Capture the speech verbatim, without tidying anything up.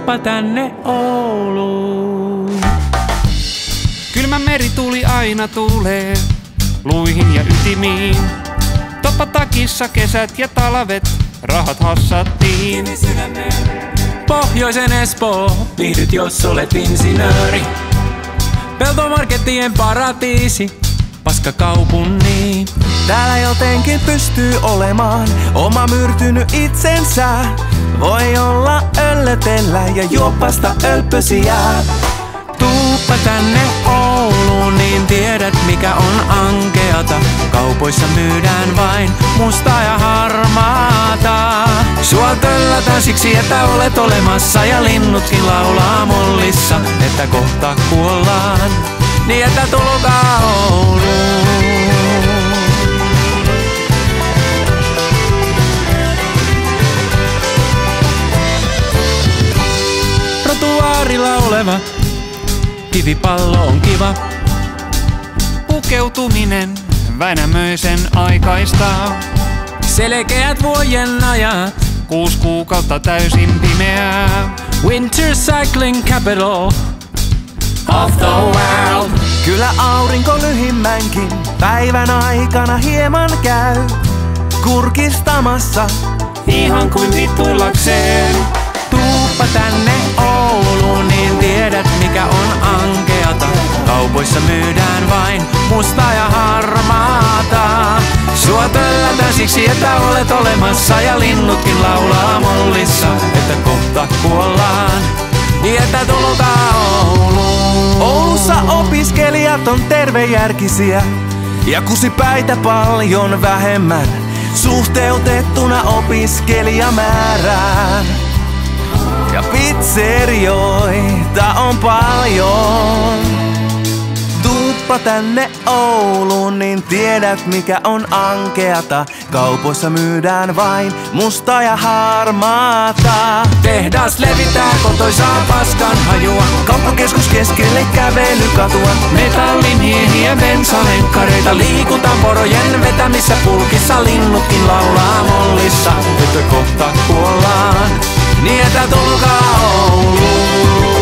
Tuuppa tänne Ouluun. Kylmä merituuli aina tuulee luihin ja ytimiin. Toppatakissa kesät ja talvet, rahat hassattiin. Pohjoisen Espoo, viihdyt jos olet insinööri. Peltomarkettien paratiisi, paskakaupungin. Täällä jotenkin pystyy olemaan oma myrtynyt itsensä. Voi olla öllötellä ja juopasta ölppösiä. Tuuppa tänne Ouluun, niin tiedät mikä on ankeata. Kaupoissa myydään vain mustaa ja harmaata. Sua töllätään siksi, että olet olemassa ja linnutkin laulaa mollissa, että kohta kuollaan, niin että tulkaa Ouluun. Trotuaarilla oleva kivipallo on kiva. Pukeutuminen Väinämöisen aikaista. Selkeät vuojen ajat, Kuusi kuukautta täysin pimeää. Winter Cycling Capital of the world. Kyllä aurinko lyhimmänkin päivän aikana hieman käy kurkistamassa Ihan kuin vittuillakseen. Tuuppa tänne Ouluun, niin tiedät mikä on ankeata. Kaupoissa myydään vain mustaa ja harmaata. Sua töllätään siksi, että olet olemassa ja linnutkin laulaa mollissa, että kohta kuollaan, niin että tulkaa Ouluun. Oulussa opiskelijat on tervejärkisiä ja kusipäitä paljon vähemmän suhteutettuna opiskelijamäärään. Ja pizzerioita on paljon. Tuuppa tänne Ouluun, niin tiedät mikä on ankeata. Kaupoissa myydään vain mustaa ja harmaata. Tehdas levittää kotoisaa paskan hajua. Kauppakeskus keskelle kävelykatua. Metallin hiehiä bensalenkkareita. Liikutaan porojen vetämissä pulkissa. Linnutkin laulaa mollissa, että kohta kuollaan, niin että tulkaa Ouluun.